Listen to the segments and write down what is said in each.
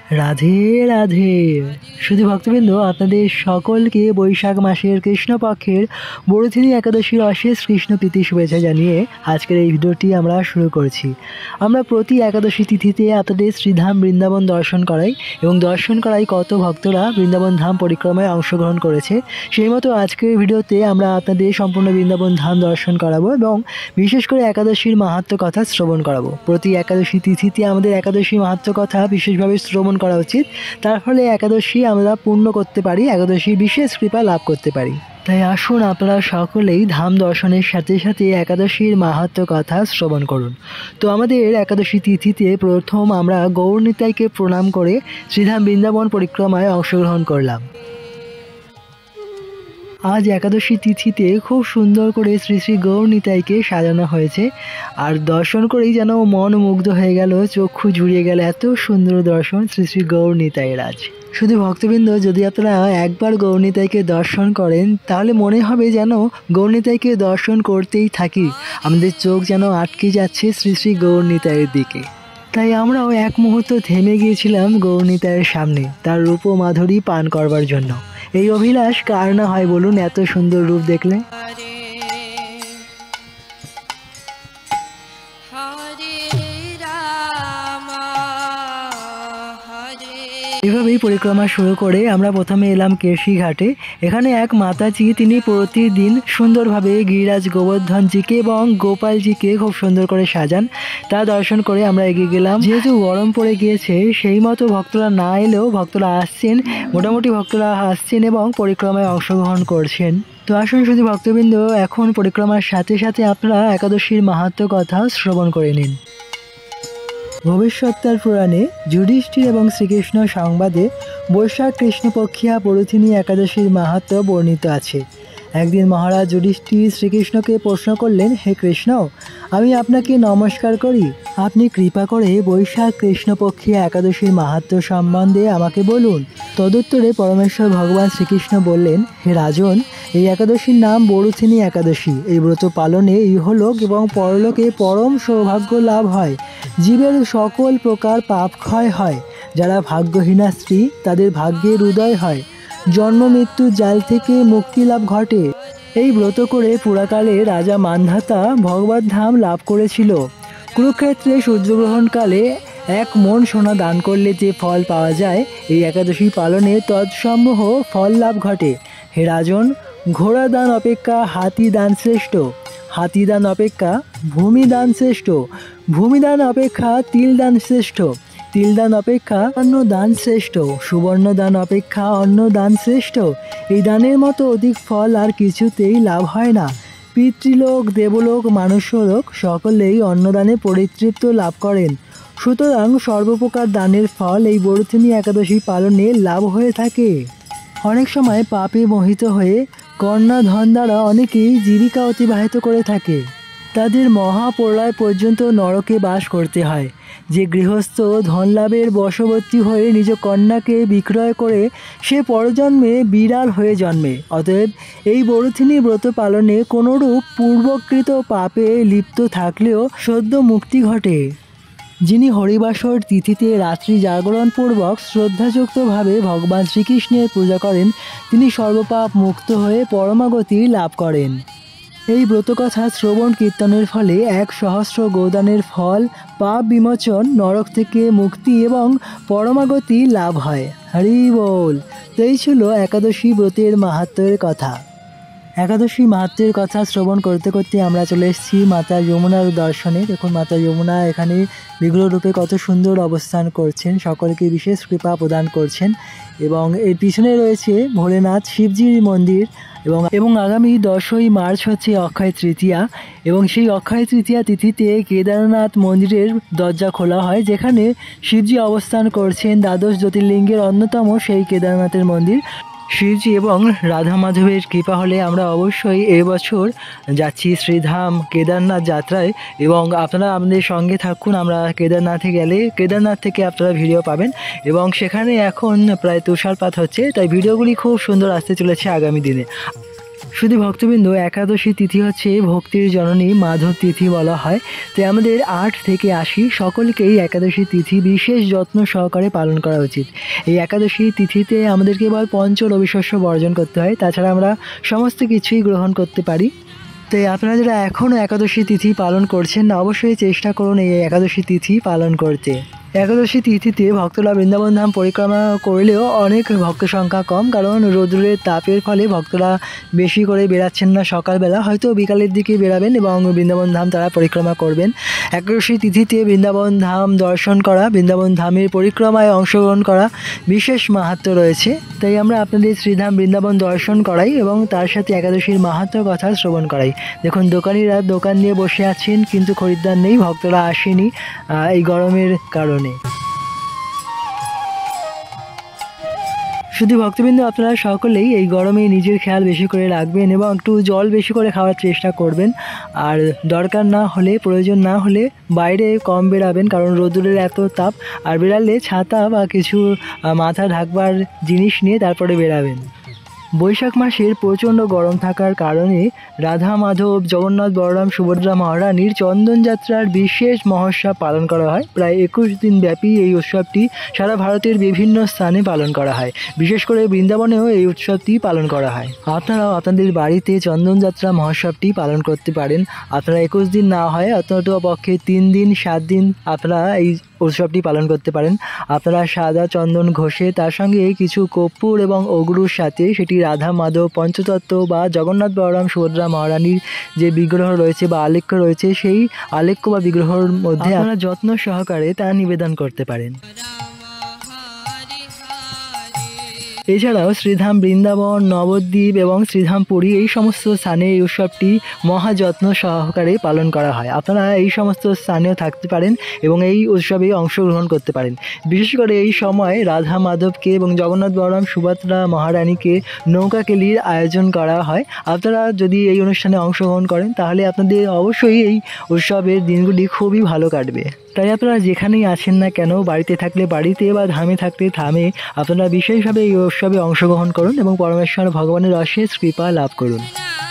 রাধে রাধে শুধু ভক্তবৃন্দ, আপনাদের সকলকে বৈশাখ মাসের কৃষ্ণপক্ষের বরুথিনী একাদশীর অশেষ কৃষ্ণ প্রীতি শুভেচ্ছা জানিয়ে আজকের এই ভিডিওটি আমরা শুরু করছি। আমরা প্রতি একাদশী তিথিতে আপনাদের শ্রীধাম বৃন্দাবন দর্শন করাই এবং দর্শন করাই কত ভক্তরা বৃন্দাবন ধাম পরিক্রমায় অংশগ্রহণ করেছে। সেই মতো আজকের ভিডিওতে আমরা আপনাদের সম্পূর্ণ বৃন্দাবন ধাম দর্শন করাবো এবং বিশেষ করে একাদশীর মাহাত্ম্য কথা শ্রবণ করাবো। প্রতি একাদশী তিথিতে আমাদের একাদশী মাহাত্ম্য কথা বিশেষভাবে শ্রবণ করা উচিত, তার ফলে একাদশী আমরা পূর্ণ করতে পারি, একাদশী বিশেষ কৃপা লাভ করতে পারি। তাই আসুন আপনারা সকলেই ধাম দর্শনের সাথে সাথে একাদশীর মাহাত্ম্য কথা শ্রবণ করুন। তো আমাদের একাদশী তিথিতে প্রথম আমরা গৌরনিতাইকে প্রণাম করে শ্রীধাম বৃন্দাবন পরিক্রমায় অংশগ্রহণ করলাম। আজ একাদশী তিথিতে খুব সুন্দর করে শ্রী শ্রী গৌরনিতাইকে সাজানো হয়েছে, আর দর্শন করেই যেন মন মুগ্ধ হয়ে গেল, চক্ষু জুড়িয়ে গেল। এত সুন্দর দর্শন শ্রী শ্রী গৌরনিতাইয়ের আজ। শুধু ভক্তবৃন্দ, যদি আপনারা একবার গৌরনিতাইকে দর্শন করেন তাহলে মনে হবে যেন গৌরনিতাইকে দর্শন করতেই থাকি, আমাদের চোখ যেন আটকে যাচ্ছে শ্রী শ্রী গৌরনিতাইয়ের দিকে। তাই আমরাও এক মুহূর্ত থেমে গিয়েছিলাম গৌরনিতাইয়ের সামনে, তার রূপ ও মাধুরী পান করবার জন্য। এই অভিলাষ কার না হয় বলুন, এত সুন্দর রূপ দেখলে। এভাবেই পরিক্রমা শুরু করে আমরা প্রথমে এলাম কেশি ঘাটে। এখানে এক মাতাজি, তিনি প্রতিদিন সুন্দরভাবে গিরিরাজ গোবর্ধনজিকে এবং গোপালজিকে খুব সুন্দর করে সাজান। তা দর্শন করে আমরা এগিয়ে গেলাম। যেহেতু গরম পড়ে গিয়েছে, সেই মতো ভক্তরা না এলেও ভক্তরা আসছেন, মোটামুটি ভক্তরা আসছেন এবং পরিক্রমায় অংশগ্রহণ করছেন। তো আসুন শুধু ভক্তবৃন্দ, এখন পরিক্রমার সাথে সাথে আপনারা একাদশীর মাহাত্ম্য কথা শ্রবণ করে নিন। ভবিষ্যৎতার পুরাণে যুধিষ্ঠির এবং শ্রীকৃষ্ণ সংবাদে বৈশাখ কৃষ্ণপক্ষিয়া বরুথিনী একাদশীর মাহাত্ম্য বর্ণিত আছে। একদিন মহারাজ যুধিষ্ঠির শ্রীকৃষ্ণকে প্রশ্ন করলেন, হে কৃষ্ণ, আমি আপনাকে নমস্কার করি, আপনি কৃপা করে বৈশাখ কৃষ্ণপক্ষিয়া একাদশীর মাহাত্ম্য সম্বন্ধে আমাকে বলুন। তদুত্তরে পরমেশ্বর ভগবান শ্রীকৃষ্ণ বললেন, হে রাজন, এই একাদশীর নাম বরুথিনী একাদশী। এই ব্রত পালনে ইহলোক এবং পরলোকে পরম সৌভাগ্য লাভ হয়, জীবের সকল প্রকার পাপ ক্ষয় হয়, যারা ভাগ্যহীনা স্ত্রী তাদের ভাগ্যের উদয় হয়, জন্ম মৃত্যুর জাল থেকে মুক্তি লাভ ঘটে। এই ব্রত করে পুরাকালে রাজা মান্ধাতা ভগবত ধাম লাভ করেছিল। কুরুক্ষেত্রে সূর্যগ্রহণকালে 1 মণ সোনা দান করলে যে ফল পাওয়া যায়, এই একাদশী পালনে তৎসমূহ ফল লাভ ঘটে। হে রাজন, ঘোড়া দান অপেক্ষা হাতি দান শ্রেষ্ঠ, হাতি দান অপেক্ষা ভূমি দান শ্রেষ্ঠ, ভূমি দান অপেক্ষা তিল দান শ্রেষ্ঠ, তিল দান অপেক্ষা অন্ন দান শ্রেষ্ঠ, সুবর্ণ দান অপেক্ষা অন্ন দান শ্রেষ্ঠ। এই দানের মতো অধিক ফল আর কিছুতেই লাভ হয় না। পিতৃলোক, দেবলোক, মানুষ্যলোক সকলেই অন্নদানে পরিতৃপ্ত লাভ করেন। সুতরাং সর্বপ্রকার দানের ফল এই বরুথিনী একাদশী পালনে লাভ হয়ে থাকে। অনেক সময় পাপে মোহিত হয়ে কন্যা ধন দ্বারা অনেকেই জীবিকা অতিবাহিত করে থাকে। তাদের মহাপ্রলয় পর্যন্ত নরকে বাস করতে হয়। যে গৃহস্থ ধন লাভের বশবর্তী হয়ে নিজ কন্যাকে বিক্রয় করে, সে পরজন্মে বিড়াল হয়ে জন্মে। অতএব এই বরুথিনী ব্রত পালনে কোনোরূপ পূর্বকৃত পাপে লিপ্ত থাকলেও সদ্য মুক্তি ঘটে। যিনি হরিবাসর তিথিতে রাত্রি জাগরণপূর্বক শ্রদ্ধাযুক্তভাবে ভগবান শ্রীকৃষ্ণের পূজা করেন, তিনি সর্বপাপ মুক্ত হয়ে পরমাগতি লাভ করেন। এই ব্রতকথা শ্রবণ কীর্তনের ফলে 1,000 গোদানের ফল, পাপ বিমোচন, নরক থেকে মুক্তি এবং পরমাগতি লাভ হয়। হরি বল। তো এই ছিল একাদশী ব্রতের মাহাত্ম্যের কথা। একাদশী মাহাত্ম্যের কথা শ্রবণ করতে করতে আমরা চলে এসেছি মাতা যমুনার দর্শনে। দেখুন মাতা যমুনা এখানে বিগ্রহ রূপে কত সুন্দর অবস্থান করছেন, সকলকে বিশেষ কৃপা প্রদান করছেন। এবং এর পিছনে রয়েছে ভোলেনাথ শিবজির মন্দির। এবং আগামী 10ই মার্চ হচ্ছে অক্ষয় তৃতীয়া, এবং সেই অক্ষয় তৃতীয়া তিথিতে কেদারনাথ মন্দিরের দরজা খোলা হয়, যেখানে শিবজি অবস্থান করছেন। দ্বাদশ জ্যোতির্লিঙ্গের অন্যতম সেই কেদারনাথের মন্দির। শিবজি এবং রাধা মাধবের কৃপা হলে আমরা অবশ্যই এবছর যাচ্ছি শ্রীধাম কেদারনাথ যাত্রায়, এবং আপনারা আমাদের সঙ্গে থাকুন। আমরা কেদারনাথে গেলে কেদারনাথ থেকে আপনারা ভিডিও পাবেন, এবং সেখানে এখন প্রায় তুষারপাত হচ্ছে, তাই ভিডিওগুলি খুব সুন্দর আসতে চলেছে আগামী দিনে। শুধু ভক্তবৃন্দ, একাদশী তিথি হচ্ছে ভক্তির জননী মাধব তিথি বলা হয়। তাই আমাদের 8 থেকে 80 সকলকেই একাদশী তিথি বিশেষ যত্ন সহকারে পালন করা উচিত। এই একাদশী তিথিতে আমাদের কেবল পঞ্চ রবিশস্য বর্জন করতে হয়, তাছাড়া আমরা সমস্ত কিছুই গ্রহণ করতে পারি। তাই আপনারা যারা এখনও একাদশী তিথি পালন করছেন না, অবশ্যই চেষ্টা করুন এই একাদশী তিথি পালন করতে। একাদশী তিথিতে ভক্তরা বৃন্দাবন ধাম পরিক্রমা করলেও অনেক ভক্ত সংখ্যা কম, কারণ রৌদ্রের তাপের ফলে ভক্তরা বেশি করে বেরাচ্ছেন না সকালবেলা, হয়তো বিকালের দিকে বেরাবেন এবং বৃন্দাবন ধাম তারা পরিক্রমা করবেন। একাদশী তিথিতে বৃন্দাবন ধাম দর্শন করা, বৃন্দাবন ধামের পরিক্রমায় অংশগ্রহণ করা বিশেষ মাহাত্ম্য রয়েছে। তাই আমরা আপনাদের শ্রীধাম বৃন্দাবন দর্শন করাই এবং তার সাথে একাদশীর মাহাত্ম্য কথা শ্রবণ করাই। দেখুন, দোকানিরা দোকান নিয়ে বসে আছেন কিন্তু খরিদ্দার নেই, ভক্তরা আসেনি এই গরমের কারণে। শুধু ভক্তবৃন্দ, আপনারা সকলেই এই গরমে নিজের খেয়াল বেশি করে রাখবেন এবং একটু জল বেশি করে খাওয়ার চেষ্টা করবেন। আর দরকার না হলে, প্রয়োজন না হলে বাইরে কম বেরাবেন, কারণ রোদ্দুরের এত তাপ। আর বেরালে ছাতা বা কিছু মাথা ঢাকবার জিনিস নিয়ে তারপরে বেরাবেন। বৈশাখ মাসের প্রচণ্ড গরম থাকার কারণে রাধা মাধব, জগন্নাথ, বলরাম, সুভদ্রা মহারানীর চন্দনযাত্রার বিশেষ মহোৎসব পালন করা হয়। প্রায় 21 দিন ব্যাপী এই উৎসবটি সারা ভারতের বিভিন্ন স্থানে পালন করা হয়। বিশেষ করে বৃন্দাবনেও এই উৎসবটি পালন করা হয়। আপনারাও আপনাদের বাড়িতে চন্দনযাত্রা মহোৎসবটি পালন করতে পারেন। আপনারা 21 দিন না হয় অন্তত পক্ষে 3 দিন 7 দিন আপনারা এই উৎসবটি পালন করতে পারেন। আপনারা সাদা চন্দন ঘষে তার সঙ্গে কিছু কর্পূর এবং অগুরুর সাথে সেটি রাধা মাধব, পঞ্চতত্ত্ব বা জগন্নাথ, বলরাম, সুভদ্রা মহারানীর যে বিগ্রহ রয়েছে বা আলেখ্য রয়েছে, সেই আলেখ্য বা বিগ্রহের মধ্যে আপনারা যত্ন সহকারে তা নিবেদন করতে পারেন। এছাড়াও শ্রীধাম বৃন্দাবন, নবদ্বীপ এবং শ্রীধাম পুরী এই সমস্ত স্থানে এই উৎসবটি মহাযত্ন সহকারে পালন করা হয়। আপনারা এই সমস্ত স্থানেও থাকতে পারেন এবং এই উৎসবে অংশগ্রহণ করতে পারেন। বিশেষ করে এই সময় রাধা মাধবকে এবং জগন্নাথ, বলরাম, সুভদ্রা মহারানীকে নৌকা কেলির আয়োজন করা হয়। আপনারা যদি এই অনুষ্ঠানে অংশগ্রহণ করেন তাহলে আপনাদের অবশ্যই এই উৎসবের দিনগুলি খুবই ভালো কাটবে। তাই আপনারা যেখানেই আছেন না কেন, বাড়িতে থাকলে বাড়িতে বা ধামে থাকলে ধামে, আপনারা বিশেষভাবে এই উৎসবে অংশগ্রহণ করুন এবং পরমেশ্বর ভগবানের অশেষ কৃপা লাভ করুন।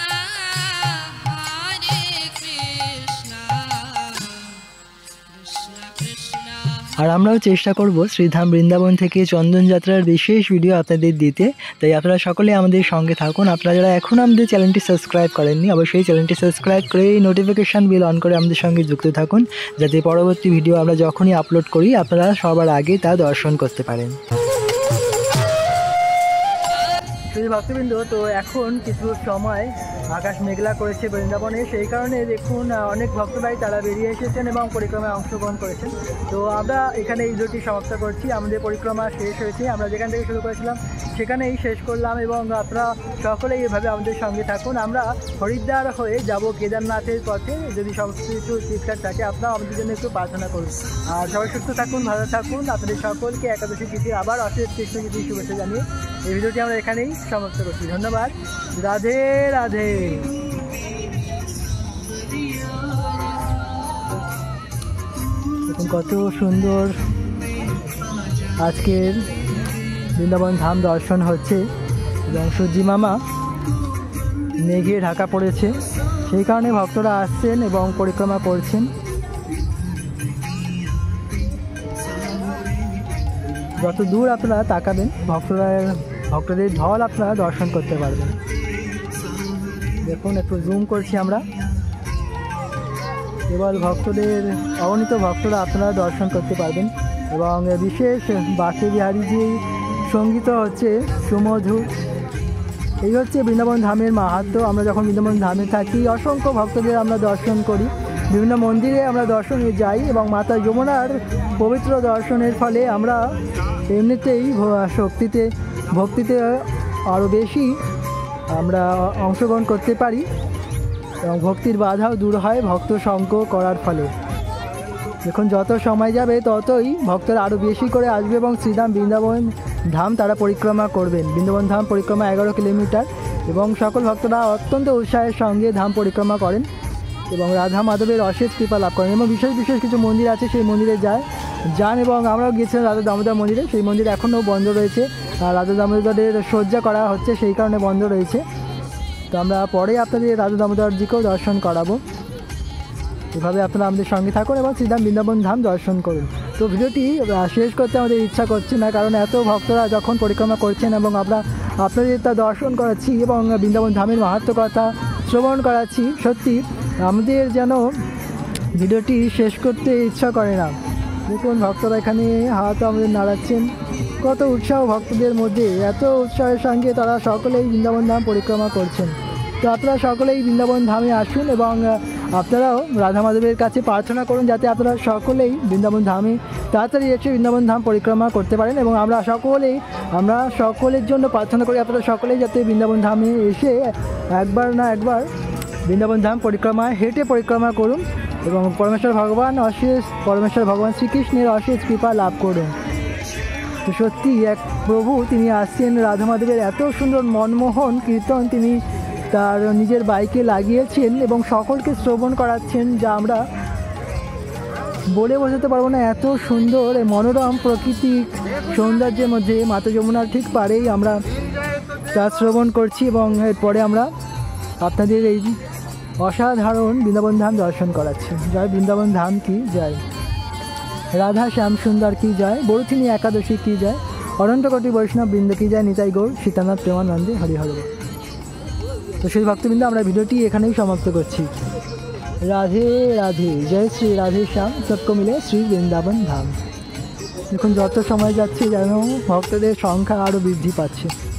আর আমরাও চেষ্টা করব শ্রীধাম বৃন্দাবন থেকে চন্দনযাত্রার বিশেষ ভিডিও আপনাদের দিতে। তাই আপনারা সকলে আমাদের সঙ্গে থাকুন। আপনারা যারা এখন আমাদের চ্যানেলটি সাবস্ক্রাইব করেননি, অবশ্যই চ্যানেলটি সাবস্ক্রাইব করে নোটিফিকেশান বেল অন করে আমাদের সঙ্গে যুক্ত থাকুন, যাতে পরবর্তী ভিডিও আমরা যখনই আপলোড করি আপনারা সবার আগে তা দর্শন করতে পারেন। শুধু ভক্তবৃন্দ, তো এখন কিছু সময় আকাশ মেঘলা করেছে বৃন্দাবনে, সেই কারণে দেখুন অনেক ভক্তরাই তারা বেরিয়ে এসেছেন এবং পরিক্রমায় অংশগ্রহণ করেছেন। তো আমরা এখানে এই ভিডিওটি সমাপ্ত করছি। আমাদের পরিক্রমা শেষ হয়েছে, আমরা যেখান থেকে শুরু করেছিলাম সেখানেই শেষ করলাম এবং আপনারা সকলেই এভাবে আমাদের সঙ্গে থাকুন। আমরা হরিদ্বার হয়ে যাব কেদারনাথের পথে। যদি সমস্ত কিছু ঠিকঠাক থাকে আপনারা আমাদের জন্য একটু প্রার্থনা করুন। আর সবাই সুস্থ থাকুন, ভালো থাকুন। আপনাদের সকলকে একাদশী তিথির আবার অশেষ কৃষ্ণ তিথির শুভেচ্ছা জানিয়ে এই ভিডিওটি আমরা এখানেই সমাপ্ত করছি। ধন্যবাদ। রাধে রাধে। কত সুন্দর আজকের বৃন্দাবন ধাম দর্শন হচ্ছে এবং সূর্যি মামা মেঘে ঢাকা পড়েছে, সেই কারণে ভক্তরা আসছেন এবং পরিক্রমা করছেন। যত দূর আপনারা তাকাবেন ভক্তদের ঢল আপনারা দর্শন করতে পারবেন। দেখুন, একটু জুম করছি আমরা। কেবল ভক্তদের, অগণিত ভক্তরা আপনারা দর্শন করতে পারবেন এবং বিশেষ বাঁকে বিহারী যে সঙ্গীত হচ্ছে সুমধুর। এই হচ্ছে বৃন্দাবন ধামের মাহাত্ম্য। আমরা যখন বৃন্দাবন ধামে থাকি অসংখ্য ভক্তদের আমরা দর্শন করি, বিভিন্ন মন্দিরে আমরা দর্শনে যাই এবং মাতা যমুনার পবিত্র দর্শনের ফলে আমরা এমনিতেই ভক্তিতে আরও বেশি আমরা অংশগ্রহণ করতে পারি এবং ভক্তির বাধাও দূর হয় ভক্ত সঙ্গ করার ফলে। দেখুন, যত সময় যাবে ততই ভক্তরা আরও বেশি করে আসবে এবং শ্রীধাম বৃন্দাবন ধাম তারা পরিক্রমা করবেন। বৃন্দাবন ধাম পরিক্রমা 11 কিলোমিটার এবং সকল ভক্তরা অত্যন্ত উৎসাহের সঙ্গে ধাম পরিক্রমা করেন এবং রাধা মাধবের অশেষ কৃপা লাভ করেন। এবং বিশেষ কিছু মন্দির আছে, সেই মন্দিরে যান এবং আমরাও গিয়েছিলাম রাধা দামোদর মন্দিরে। সেই মন্দির এখনও বন্ধ রয়েছে, রাধা দামোদরের সজ্জা করা হচ্ছে, সেই কারণে বন্ধ রয়েছে। তো আমরা পরে আপনাদের রাধা দামোদরজিকেও দর্শন করাবো। এভাবে আপনারা আমাদের সঙ্গে থাকুন এবং শ্রীধাম বৃন্দাবন ধাম দর্শন করুন। তো ভিডিওটি শেষ করতে আমাদের ইচ্ছা করছে না, কারণ এত ভক্তরা যখন পরিক্রমা করছেন এবং আমরা আপনাদের তা দর্শন করাচ্ছি এবং বৃন্দাবন ধামের মাহাত্ম্য কথা শ্রবণ করাচ্ছি, সত্যি আমাদের যেন ভিডিওটি শেষ করতে ইচ্ছা করে না। দেখুন ভক্তরা এখানে হাত আমাদের নাড়াচ্ছেন, কত উৎসাহ ভক্তদের মধ্যে, এত উৎসাহের সঙ্গে তারা সকলেই বৃন্দাবন ধাম পরিক্রমা করছেন। তো আপনারা সকলেই বৃন্দাবন ধামে আসুন এবং আপনারাও রাধা মাধবের কাছে প্রার্থনা করুন যাতে আপনারা সকলেই বৃন্দাবন ধামে তাড়াতাড়ি এসে বৃন্দাবন ধাম পরিক্রমা করতে পারেন। এবং আমরা সকলের জন্য প্রার্থনা করি আপনারা সকলেই যাতে বৃন্দাবন ধামে এসে একবার না একবার বৃন্দাবন ধাম পরিক্রমায় হেঁটে পরিক্রমা করুন এবং পরমেশ্বর ভগবান শ্রীকৃষ্ণের অশেষ কৃপা লাভ করুন। তো সত্যি এক প্রভু তিনি আসছেন, রাধা মাধবের এত সুন্দর মনমোহন কীর্তন তিনি তার নিজের বাইকে লাগিয়েছেন এবং সকলকে শ্রবণ করাচ্ছেন, যা আমরা বলে বোঝাতে পারবো না। এত সুন্দর এই মনোরম প্রাকৃতিক সৌন্দর্যের মধ্যে মাতা যমুনার ঠিক পারেই আমরা তা শ্রবণ করছি এবং এরপরে আমরা আপনাদের এই অসাধারণ বৃন্দাবন ধাম দর্শন করাচ্ছি। জয় বৃন্দাবন ধাম কি জয়, রাধা শ্যাম সুন্দর কি জয়, বরুথিনী একাদশী কি জয়, অনন্ত কোটি বৈষ্ণব বৃন্দ কি জয়, নিতাই গৌর সীতানাথ প্রেমানন্দে হরি হরি। তো সেই ভক্তবৃন্দ আমরা ভিডিওটি এখানেই সমাপ্ত করছি। রাধে রাধে, জয় শ্রী রাধে শ্যাম, সবকো মিলে শ্রী বৃন্দাবন ধাম। দেখুন যত সময় যাচ্ছে যেন ভক্তদের সংখ্যা আরও বৃদ্ধি পাচ্ছে।